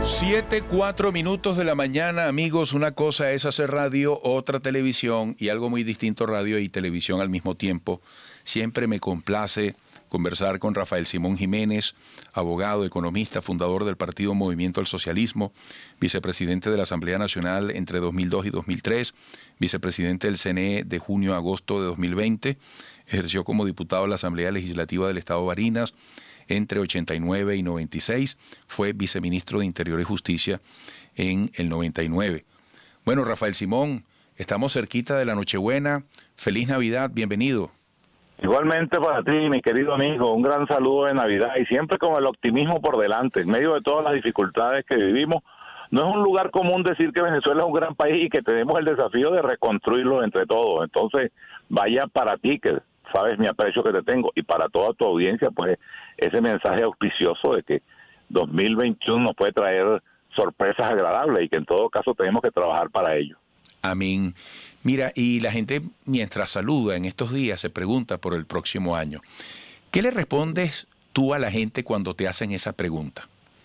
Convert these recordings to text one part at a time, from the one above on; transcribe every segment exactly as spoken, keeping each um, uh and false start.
Siete, cuatro minutos de la mañana, amigos. Una cosa es hacer radio, otra televisión y algo muy distinto, radio y televisión al mismo tiempo. Siempre me complace conversar con Rafael Simón Jiménez, abogado, economista, fundador del Partido Movimiento al Socialismo, vicepresidente de la Asamblea Nacional entre dos mil dos y dos mil tres, vicepresidente del C N E de junio a agosto de dos mil veinte, ejerció como diputado de la Asamblea Legislativa del Estado Barinas entre ochenta y nueve y noventa y seis, fue viceministro de Interior y Justicia en el noventa y nueve. Bueno, Rafael Simón, estamos cerquita de la Nochebuena. Feliz Navidad, bienvenido. Igualmente para ti, mi querido amigo, un gran saludo de Navidad y siempre con el optimismo por delante, en medio de todas las dificultades que vivimos. No es un lugar común decir que Venezuela es un gran país y que tenemos el desafío de reconstruirlo entre todos. Entonces, vaya para ti, que sabes mi aprecio que te tengo, y para toda tu audiencia, pues ese mensaje auspicioso de que dos mil veintiuno nos puede traer sorpresas agradables y que en todo caso tenemos que trabajar para ello. Amén. Mira, y la gente mientras saluda en estos días se pregunta por el próximo año. ¿Qué le respondes tú a la gente cuando te hacen esa pregunta?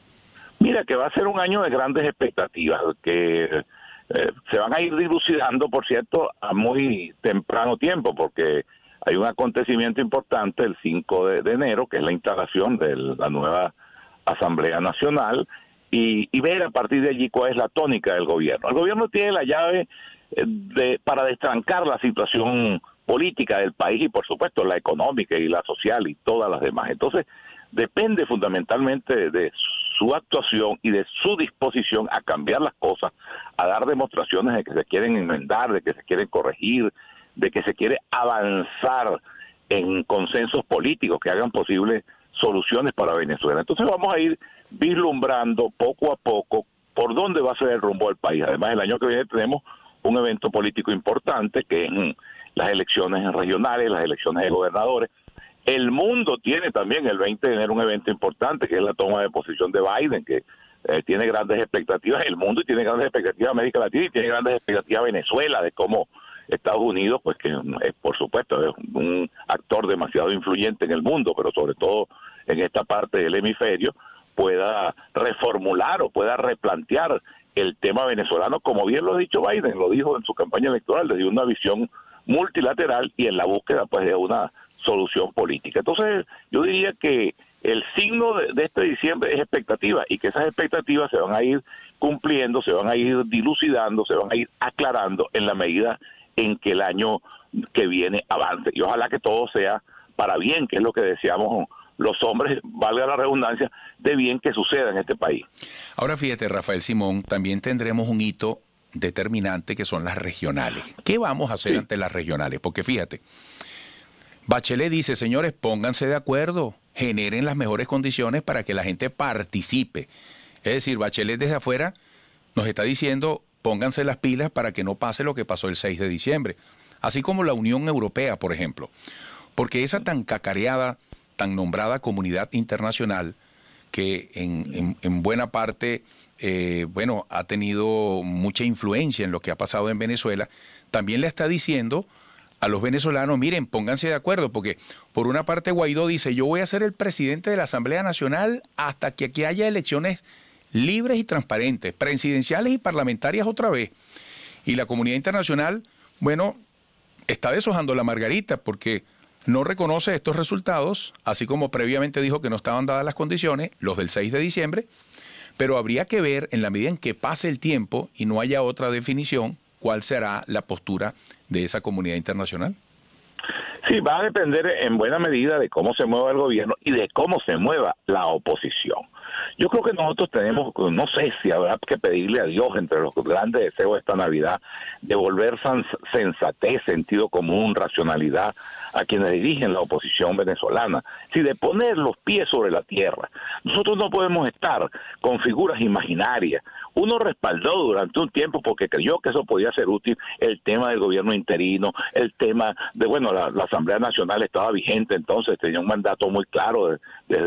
Mira, que va a ser un año de grandes expectativas, que eh, se van a ir dilucidando, por cierto, a muy temprano tiempo, porque hay un acontecimiento importante el cinco de enero, que es la instalación de la nueva Asamblea Nacional, y, y ver a partir de allí cuál es la tónica del gobierno. El gobierno tiene la llave de, para destrancar la situación política del país y, por supuesto, la económica y la social y todas las demás. Entonces, depende fundamentalmente de su actuación y de su disposición a cambiar las cosas, a dar demostraciones de que se quieren enmendar, de que se quieren corregir, de que se quiere avanzar en consensos políticos que hagan posibles soluciones para Venezuela. Entonces vamos a ir vislumbrando poco a poco por dónde va a ser el rumbo del país. Además, el año que viene tenemos un evento político importante, que es las elecciones regionales, las elecciones de gobernadores. El mundo tiene también el veinte de enero un evento importante, que es la toma de posición de Biden, que eh, tiene grandes expectativas el mundo y tiene grandes expectativas América Latina y tiene grandes expectativas Venezuela de cómo Estados Unidos, pues que es, por supuesto, es un actor demasiado influyente en el mundo, pero sobre todo en esta parte del hemisferio, pueda reformular o pueda replantear el tema venezolano, como bien lo ha dicho Biden, lo dijo en su campaña electoral, desde una visión multilateral y en la búsqueda pues de una solución política. Entonces, yo diría que el signo de, de este diciembre es expectativa y que esas expectativas se van a ir cumpliendo, se van a ir dilucidando, se van a ir aclarando en la medida en que el año que viene avance. Y ojalá que todo sea para bien, que es lo que deseamos los hombres, valga la redundancia, de bien que suceda en este país. Ahora fíjate, Rafael Simón, también tendremos un hito determinante que son las regionales. ¿Qué vamos a hacer sí. ante las regionales? Porque fíjate, Bachelet dice, señores, pónganse de acuerdo, generen las mejores condiciones para que la gente participe. Es decir, Bachelet desde afuera nos está diciendo, pónganse las pilas para que no pase lo que pasó el seis de diciembre. Así como la Unión Europea, por ejemplo. Porque esa tan cacareada, tan nombrada comunidad internacional, que en, en, en buena parte, eh, bueno, ha tenido mucha influencia en lo que ha pasado en Venezuela, también le está diciendo a los venezolanos, miren, pónganse de acuerdo, porque por una parte Guaidó dice, yo voy a ser el presidente de la Asamblea Nacional hasta que aquí haya elecciones libres y transparentes, presidenciales y parlamentarias otra vez. Y la comunidad internacional, bueno, está deshojando la margarita porque no reconoce estos resultados, así como previamente dijo que no estaban dadas las condiciones, los del seis de diciembre, pero habría que ver en la medida en que pase el tiempo y no haya otra definición, cuál será la postura de esa comunidad internacional. Sí, va a depender en buena medida de cómo se mueva el gobierno y de cómo se mueva la oposición. Yo creo que nosotros tenemos, no sé si habrá que pedirle a Dios entre los grandes deseos de esta Navidad, devolver sensatez, sentido común, racionalidad a quienes dirigen la oposición venezolana. Si de poner los pies sobre la tierra, nosotros no podemos estar con figuras imaginarias. Uno respaldó durante un tiempo porque creyó que eso podía ser útil el tema del gobierno interino, el tema de, bueno, la, la Asamblea Nacional estaba vigente entonces, tenía un mandato muy claro de, desde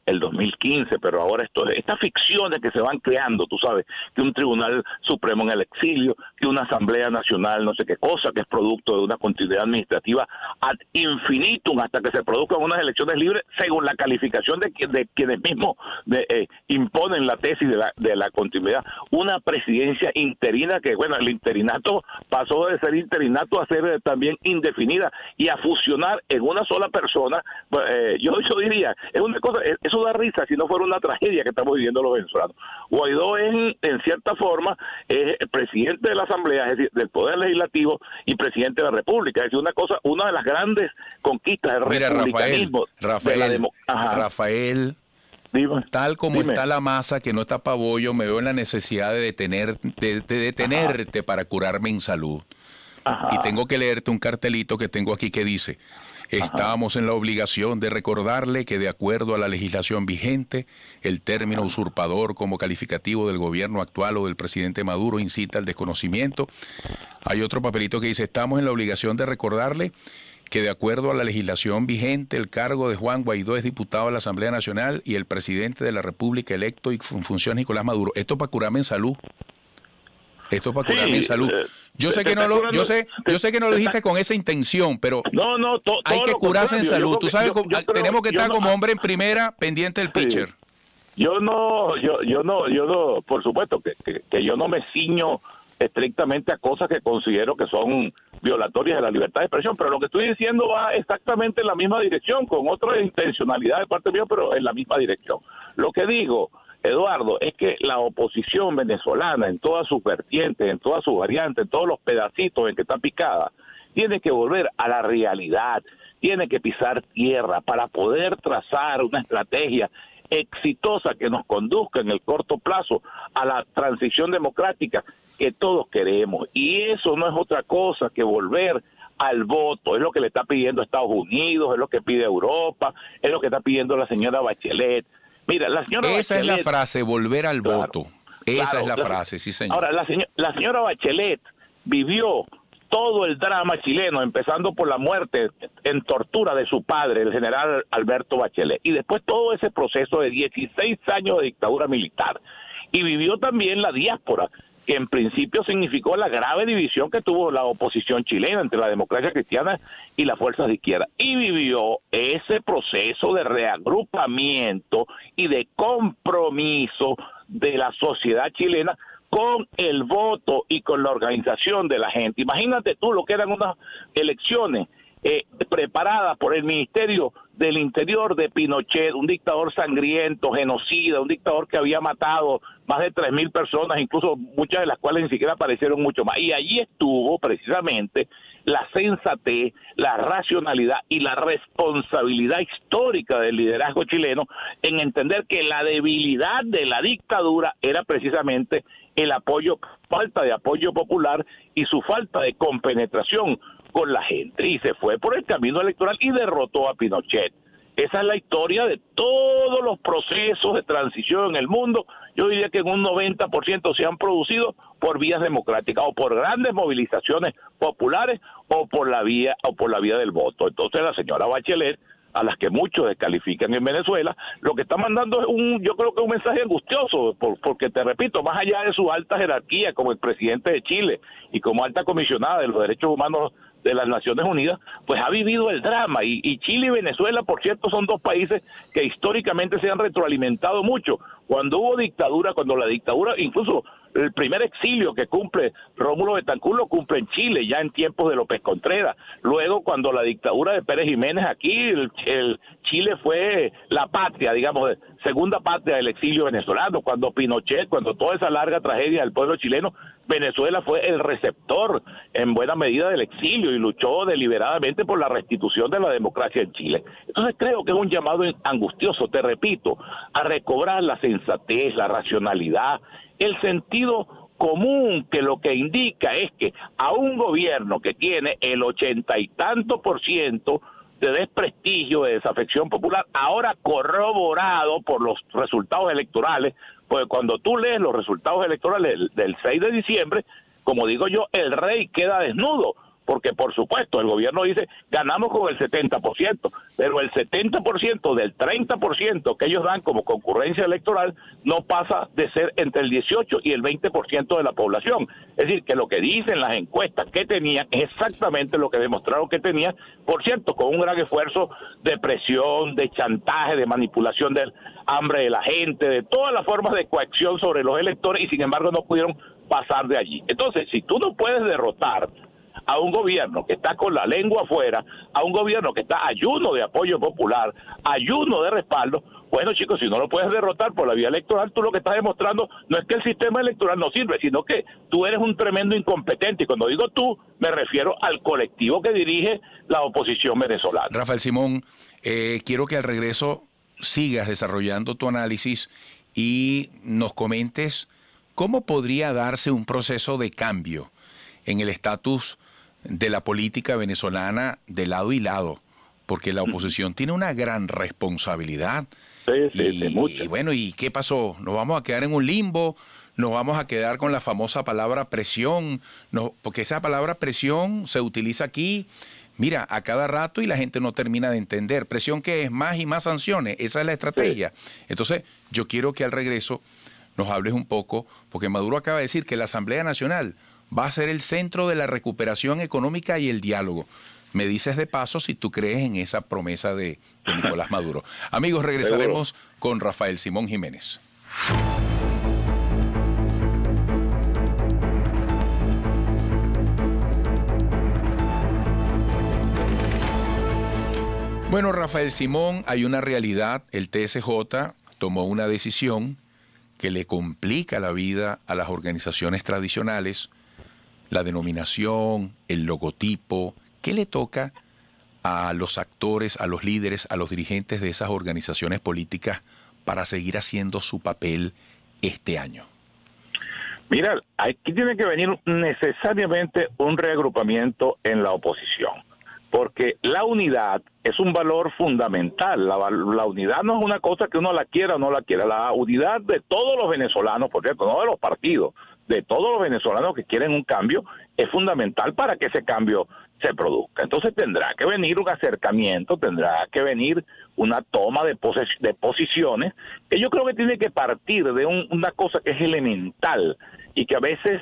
el dos mil quince, pero ahora esto, estas ficciones que se van creando, tú sabes, que un Tribunal Supremo en el exilio, que una Asamblea Nacional no sé qué cosa, que es producto de una continuidad administrativa ad infinitum hasta que se produzcan unas elecciones libres según la calificación de, de quienes mismos de, eh, imponen la tesis de la, de la continuidad. Una presidencia interina que, bueno, el interinato pasó de ser interinato a ser eh, también indefinida y a fusionar en una sola persona. Eh, yo, yo diría, es una cosa, eso da risa si no fuera una tragedia que estamos viviendo los venezolanos. Guaidó es, en cierta forma, es el presidente de la Asamblea, es decir, del Poder Legislativo y presidente de la República. Es decir, una cosa, una de las grandes conquistas del Mira, republicanismo. Rafael, de Rafael, la Rafael Dime, tal como dime. está la masa, que no está pa' bollo, me veo en la necesidad de, detener, de, de detenerte Ajá. para curarme en salud. Ajá. Y tengo que leerte un cartelito que tengo aquí que dice: estamos en la obligación de recordarle que de acuerdo a la legislación vigente, el término Ajá. usurpador como calificativo del gobierno actual o del presidente Maduro incita al desconocimiento. Hay otro papelito que dice: estamos en la obligación de recordarle que de acuerdo a la legislación vigente, el cargo de Juan Guaidó es diputado de la Asamblea Nacional y el presidente de la República electo y en función Nicolás Maduro. Esto para curarme en salud. Esto para curarme sí, en salud. Yo sé que no lo, yo sé, yo sé que no lo dijiste con esa intención, pero no, no, to, hay que curarse en salud. Tú sabes, yo, yo creo, tenemos que estar no, como hombre en primera, pendiente del pitcher. Sí. Yo no, yo, yo no, yo no, por supuesto que, que, que yo no me ciño estrictamente a cosas que considero que son violatorias de la libertad de expresión, pero lo que estoy diciendo va exactamente en la misma dirección, con otra intencionalidad de parte mía, pero en la misma dirección. Lo que digo, Eduardo, es que la oposición venezolana, en todas sus vertientes, en todas sus variantes, en todos los pedacitos en que está picada, tiene que volver a la realidad, tiene que pisar tierra para poder trazar una estrategia exitosa que nos conduzca en el corto plazo a la transición democrática que todos queremos. Y eso no es otra cosa que volver al voto. Es lo que le está pidiendo Estados Unidos, es lo que pide Europa, es lo que está pidiendo la señora Bachelet. Mira, la señora Esa Bachelet, es la frase, volver al claro, voto. Esa claro, es la, la frase, sí señor. Ahora, la, señor, la señora Bachelet vivió todo el drama chileno, empezando por la muerte en tortura de su padre, el general Alberto Bachelet, y después todo ese proceso de dieciséis años de dictadura militar. Y vivió también la diáspora, que en principio significó la grave división que tuvo la oposición chilena entre la democracia cristiana y las fuerzas de izquierda. Y vivió ese proceso de reagrupamiento y de compromiso de la sociedad chilena con el voto y con la organización de la gente. Imagínate tú lo que eran unas elecciones eh, preparadas por el Ministerio del Interior de Pinochet, un dictador sangriento, genocida, un dictador que había matado más de tres mil personas, incluso muchas de las cuales ni siquiera aparecieron mucho más. Y allí estuvo precisamente la sensatez, la racionalidad y la responsabilidad histórica del liderazgo chileno en entender que la debilidad de la dictadura era precisamente el apoyo, falta de apoyo popular y su falta de compenetración con la gente, y se fue por el camino electoral y derrotó a Pinochet. Esa es la historia de todos los procesos de transición en el mundo. Yo diría que en un noventa por ciento se han producido por vías democráticas o por grandes movilizaciones populares o por la vía o por la vía del voto. Entonces la señora Bachelet, a las que muchos descalifican en Venezuela, lo que está mandando es un, yo creo que un mensaje angustioso, por, porque te repito, más allá de su alta jerarquía como el presidente de Chile y como alta comisionada de los derechos humanos de las Naciones Unidas, pues ha vivido el drama, y, y Chile y Venezuela, por cierto, son dos países que históricamente se han retroalimentado mucho. Cuando hubo dictadura, cuando la dictadura, incluso el primer exilio que cumple Rómulo Betancourt lo cumple en Chile, ya en tiempos de López Contreras. Luego, cuando la dictadura de Pérez Jiménez aquí, el, el Chile fue la patria, digamos, segunda patria del exilio venezolano. Cuando Pinochet, cuando toda esa larga tragedia del pueblo chileno, Venezuela fue el receptor en buena medida del exilio y luchó deliberadamente por la restitución de la democracia en Chile. Entonces creo que es un llamado angustioso, te repito, a recobrar la sensatez, la racionalidad, el sentido común, que lo que indica es que a un gobierno que tiene el ochenta y tanto por ciento de desprestigio, de desafección popular, ahora corroborado por los resultados electorales, pues cuando tú lees los resultados electorales del, del seis de diciembre, como digo yo, el rey queda desnudo, porque por supuesto el gobierno dice ganamos con el setenta por ciento, pero el setenta por ciento del treinta por ciento que ellos dan como concurrencia electoral no pasa de ser entre el dieciocho y el veinte por ciento de la población. Es decir, que lo que dicen las encuestas que tenían es exactamente lo que demostraron que tenían, por cierto, con un gran esfuerzo de presión, de chantaje, de manipulación del hambre de la gente, de todas las formas de coacción sobre los electores, y sin embargo no pudieron pasar de allí. Entonces, si tú no puedes derrotar a un gobierno que está con la lengua afuera, a un gobierno que está ayuno de apoyo popular, ayuno de respaldo, bueno, chicos, si no lo puedes derrotar por la vía electoral, tú lo que estás demostrando no es que el sistema electoral no sirve, sino que tú eres un tremendo incompetente. Y cuando digo tú, me refiero al colectivo que dirige la oposición venezolana. Rafael Simón, eh, quiero que al regreso sigas desarrollando tu análisis y nos comentes cómo podría darse un proceso de cambio en el estatus de la política venezolana de lado y lado, porque la oposición mm. tiene una gran responsabilidad. Sí, sí, y, sí, mucho. y bueno, ¿y qué pasó? ¿Nos vamos a quedar en un limbo? ¿Nos vamos a quedar con la famosa palabra presión? No, porque esa palabra presión se utiliza aquí, mira, a cada rato y la gente no termina de entender. ¿Presión qué es? Más y más sanciones. Esa es la estrategia. Sí. Entonces, yo quiero que al regreso nos hables un poco, porque Maduro acaba de decir que la Asamblea Nacional va a ser el centro de la recuperación económica y el diálogo. Me dices de paso si tú crees en esa promesa de, de Nicolás Maduro. Amigos, regresaremos Seguro. con Rafael Simón Jiménez. Bueno, Rafael Simón, hay una realidad. El T S J tomó una decisión que le complica la vida a las organizaciones tradicionales. La denominación, el logotipo, ¿qué le toca a los actores, a los líderes, a los dirigentes de esas organizaciones políticas para seguir haciendo su papel este año? Mira, aquí tiene que venir necesariamente un reagrupamiento en la oposición, porque la unidad es un valor fundamental. La, la unidad no es una cosa que uno la quiera o no la quiera. La unidad de todos los venezolanos, por cierto, no de los partidos, de todos los venezolanos que quieren un cambio, es fundamental para que ese cambio se produzca. Entonces tendrá que venir un acercamiento, tendrá que venir una toma de, pos de posiciones, que yo creo que tiene que partir de un, una cosa que es elemental y que a veces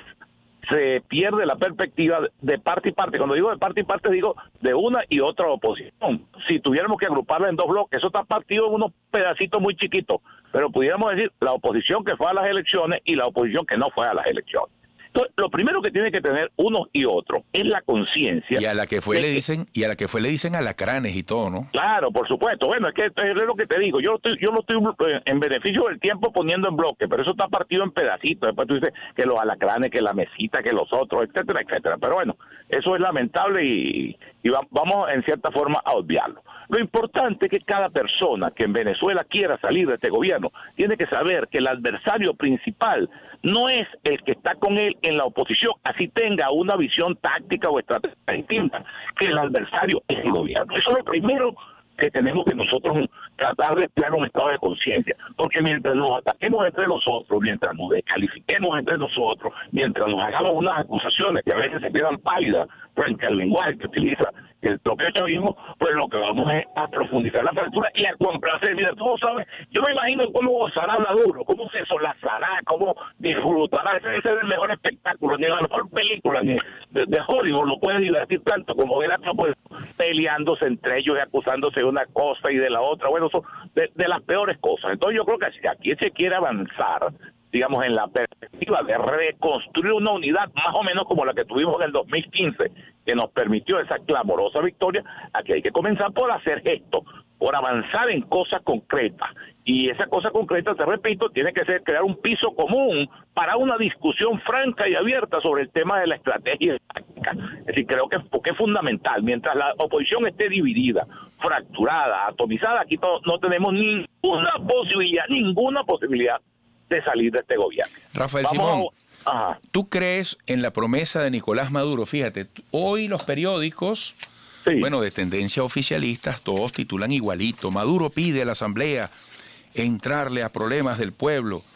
se pierde la perspectiva de parte y parte. Cuando digo de parte y parte, digo de una y otra oposición. Si tuviéramos que agruparla en dos bloques, eso está partido en unos pedacitos muy chiquitos, pero pudiéramos decir la oposición que fue a las elecciones y la oposición que no fue a las elecciones. Entonces, lo primero que tiene que tener unos y otros es la conciencia. Y a la que fue le que, dicen, y a la que fue le dicen alacranes y todo, ¿no? Claro, por supuesto. Bueno, es que es lo que te digo. Yo lo estoy, yo lo estoy en beneficio del tiempo poniendo en bloque, pero eso está partido en pedacitos. Después tú dices que los alacranes, que la mesita, que los otros, etcétera, etcétera. Pero bueno, eso es lamentable y, y va, vamos en cierta forma a obviarlo. Lo importante es que cada persona que en Venezuela quiera salir de este gobierno tiene que saber que el adversario principal no es el que está con él en la oposición, así tenga una visión táctica o estratégica distinta, que el adversario es el gobierno. Eso es lo primero que tenemos que nosotros tratar de crear un estado de conciencia, porque mientras nos ataquemos entre nosotros, mientras nos descalifiquemos entre nosotros, mientras nos hagamos unas acusaciones que a veces se quedan pálidas frente al lenguaje que utiliza el propio chavismo, pues lo que vamos es a profundizar la fractura y a complacer. Mira, tú sabes, yo me imagino cómo gozará Maduro, cómo se solazará, cómo disfrutará. Ese, ese es el mejor espectáculo, ni la mejor película ni de, de Hollywood lo puede divertir tanto como ver a pues, peleándose entre ellos y acusándose de una cosa y de la otra. Bueno, son de, de las peores cosas. Entonces yo creo que si aquí se quiere avanzar, digamos, en la perspectiva de reconstruir una unidad más o menos como la que tuvimos en el dos mil quince, que nos permitió esa clamorosa victoria, aquí hay que comenzar por hacer esto, por avanzar en cosas concretas. Y esa cosa concreta, te repito, tiene que ser crear un piso común para una discusión franca y abierta sobre el tema de la estrategia táctica. Es decir, creo que porque es fundamental. Mientras la oposición esté dividida, fracturada, atomizada, aquí no, no tenemos ninguna posibilidad, ninguna posibilidad de salir de este gobierno. Rafael Vamos Simón, a... ¿tú crees en la promesa de Nicolás Maduro? Fíjate, hoy los periódicos, sí. bueno, de tendencia oficialistas, todos titulan igualito. Maduro pide a la Asamblea entrarle a problemas del pueblo.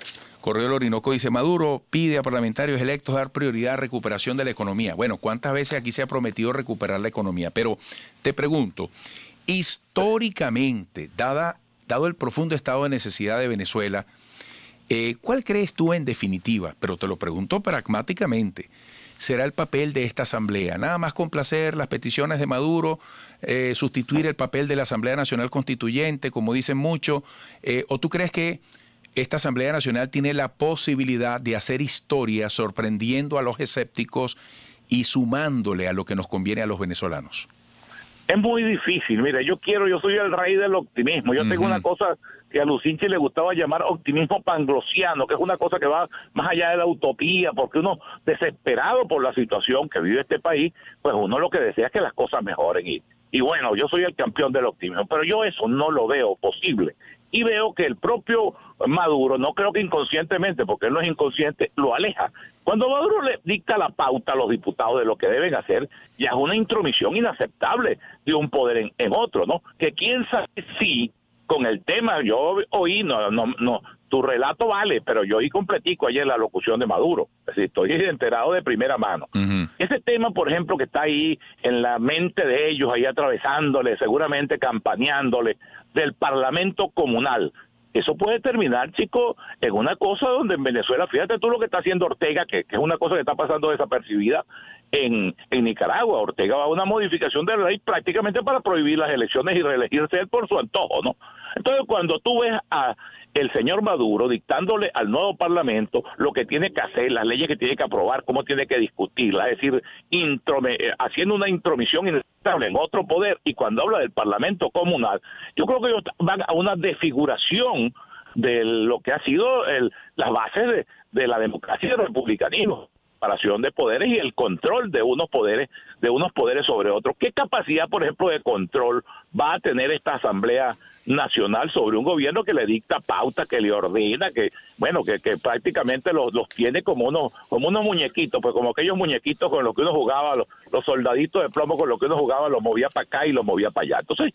Correo del Orinoco dice, Maduro pide a parlamentarios electos dar prioridad a recuperación de la economía. Bueno, ¿cuántas veces aquí se ha prometido recuperar la economía? Pero te pregunto, históricamente, dada, dado el profundo estado de necesidad de Venezuela, eh, ¿cuál crees tú en definitiva? Pero te lo pregunto pragmáticamente. ¿Será el papel de esta asamblea? ¿Nada más complacer las peticiones de Maduro, eh, sustituir el papel de la Asamblea Nacional Constituyente, como dicen muchos? Eh, ¿O tú crees que esta Asamblea Nacional tiene la posibilidad de hacer historia sorprendiendo a los escépticos y sumándole a lo que nos conviene a los venezolanos? Es muy difícil. Mira, yo quiero, yo soy el rey del optimismo. Yo uh-huh. tengo una cosa que a Lucinchi le gustaba llamar optimismo panglosiano, que es una cosa que va más allá de la utopía, porque uno, desesperado por la situación que vive este país, pues uno lo que desea es que las cosas mejoren. Y, y bueno, yo soy el campeón del optimismo, pero yo eso no lo veo posible. Y veo que el propio Maduro, no creo que inconscientemente, porque él no es inconsciente, lo aleja. Cuando Maduro le dicta la pauta a los diputados de lo que deben hacer, ya es una intromisión inaceptable de un poder en, en otro, ¿no? Que quién sabe si con el tema, yo oí, no, no, no, tu relato vale, pero yo oí completico ayer la locución de Maduro, es decir, estoy enterado de primera mano. Uh-huh. Ese tema, por ejemplo, que está ahí en la mente de ellos, ahí atravesándole, seguramente campaneándole, del Parlamento Comunal, eso puede terminar, chico, en una cosa donde en Venezuela, fíjate tú lo que está haciendo Ortega, que, que es una cosa que está pasando desapercibida en, en Nicaragua. Ortega va a una modificación de la ley prácticamente para prohibir las elecciones y reelegirse él por su antojo, ¿no? Entonces, cuando tú ves a el señor Maduro dictándole al nuevo Parlamento lo que tiene que hacer, las leyes que tiene que aprobar, cómo tiene que discutirlas, es decir, introme, haciendo una intromisión inestable en otro poder, y cuando habla del Parlamento Comunal, yo creo que ellos van a una desfiguración de lo que ha sido el, las bases de, de la democracia y el republicanismo, separación de poderes y el control de unos poderes de unos poderes sobre otros. ¿Qué capacidad, por ejemplo, de control va a tener esta Asamblea Nacional sobre un gobierno que le dicta pauta, que le ordena, que bueno, que, que prácticamente los, los tiene como unos como unos muñequitos, pues como aquellos muñequitos con los que uno jugaba, los, los soldaditos de plomo con los que uno jugaba, los movía para acá y los movía para allá? Entonces,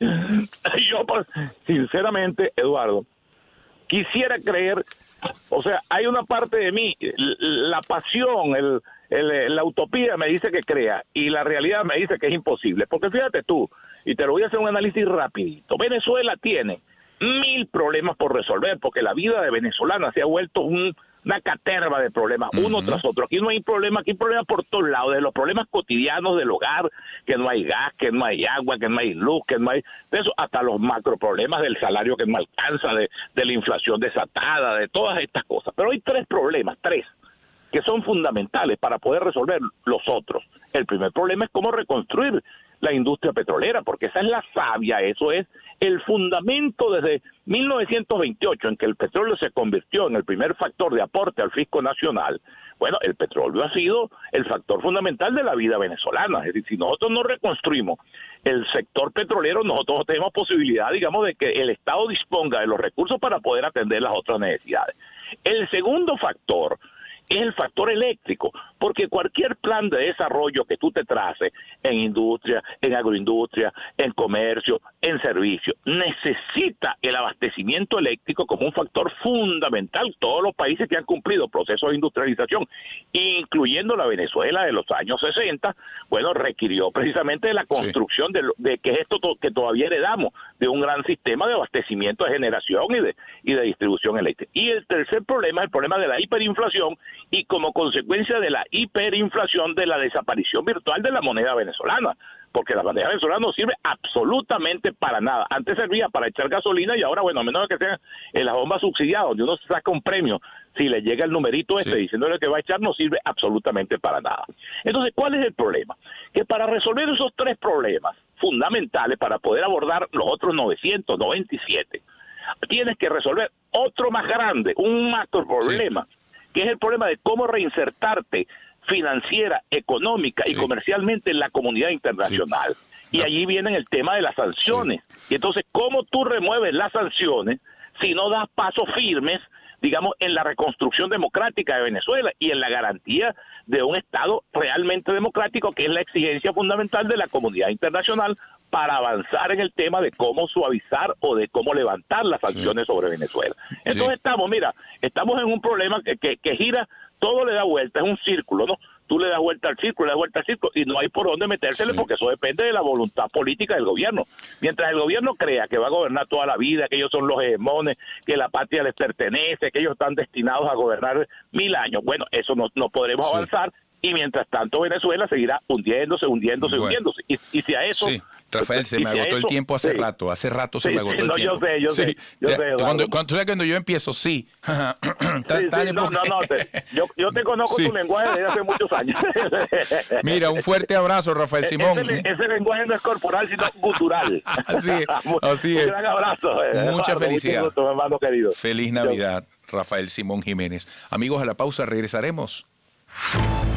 yo pues, sinceramente, Eduardo, quisiera creer, o sea, hay una parte de mí, la pasión, el, el, la utopía me dice que crea, y la realidad me dice que es imposible. Porque fíjate tú, y te lo voy a hacer un análisis rapidito, Venezuela tiene mil problemas por resolver, porque la vida de venezolana se ha vuelto un, una caterva de problemas, uh-huh. uno tras otro. Aquí no hay problema, aquí hay problemas por todos lados, de los problemas cotidianos del hogar, que no hay gas, que no hay agua, que no hay luz, que no hay... de eso, hasta los macro problemas del salario que no alcanza, de, de la inflación desatada, de todas estas cosas. Pero hay tres problemas, tres, que son fundamentales para poder resolver los otros. El primer problema es cómo reconstruir la industria petrolera, porque esa es la savia, eso es el fundamento desde mil novecientos veintiocho, en que el petróleo se convirtió en el primer factor de aporte al fisco nacional. Bueno, el petróleo ha sido el factor fundamental de la vida venezolana. Es decir, si nosotros no reconstruimos el sector petrolero, nosotros no tenemos posibilidad, digamos, de que el Estado disponga de los recursos para poder atender las otras necesidades. El segundo factor es el factor eléctrico, porque cualquier plan de desarrollo que tú te traces en industria, en agroindustria, en comercio, en servicio, necesita el abastecimiento eléctrico como un factor fundamental. Todos los países que han cumplido procesos de industrialización, incluyendo la Venezuela de los años sesenta, bueno, requirió precisamente de la construcción sí. de, de que esto to, que todavía heredamos, de un gran sistema de abastecimiento de generación y de, y de distribución eléctrica. Y el tercer problema es el problema de la hiperinflación, y como consecuencia de la hiperinflación, de la desaparición virtual de la moneda venezolana, porque la moneda venezolana no sirve absolutamente para nada. Antes servía para echar gasolina y ahora, bueno, a menos que sea en las bombas subsidiadas, donde uno saca un premio, si le llega el numerito este sí. diciéndole que va a echar, no sirve absolutamente para nada. Entonces, ¿cuál es el problema? Que para resolver esos tres problemas fundamentales, para poder abordar los otros novecientos noventa y siete, tienes que resolver otro más grande, un macro problema, sí. que es el problema de cómo reinsertarte financiera, económica y sí. comercialmente en la comunidad internacional. Sí. Y no. allí viene el tema de las sanciones. Sí. Y entonces, ¿cómo tú remueves las sanciones si no das pasos firmes, digamos, en la reconstrucción democrática de Venezuela y en la garantía de un Estado realmente democrático, que es la exigencia fundamental de la comunidad internacional para avanzar en el tema de cómo suavizar o de cómo levantar las sanciones sí. sobre Venezuela. Entonces sí. estamos, mira, estamos en un problema que, que, que gira, todo le da vuelta, es un círculo, ¿no? Tú le das vuelta al círculo, le das vuelta al círculo y no hay por dónde metérsele sí. porque eso depende de la voluntad política del gobierno. Mientras el gobierno crea que va a gobernar toda la vida, que ellos son los hegemones, que la patria les pertenece, que ellos están destinados a gobernar mil años, bueno, eso no, no podremos sí. avanzar. Y mientras tanto Venezuela seguirá hundiéndose, hundiéndose, bueno. hundiéndose. Y, y si a eso... Sí. Rafael, se me agotó eso, el tiempo hace sí. rato, hace rato se sí, me agotó sí, el no, tiempo. Yo sé, yo sí. sé, yo te, sé. Cuando, cuando, tú sabes cuando yo empiezo, sí. sí, sí no, no, no, te, yo, yo te conozco sí. tu lenguaje desde hace muchos años. Mira, un fuerte abrazo, Rafael Simón. Ese, ese lenguaje no es corporal, sino gutural. Así es, así es. Un gran abrazo. Mucha hermano, felicidad. Gusto, hermano querido. Feliz Navidad, Rafael Simón Jiménez. Amigos, a la pausa regresaremos.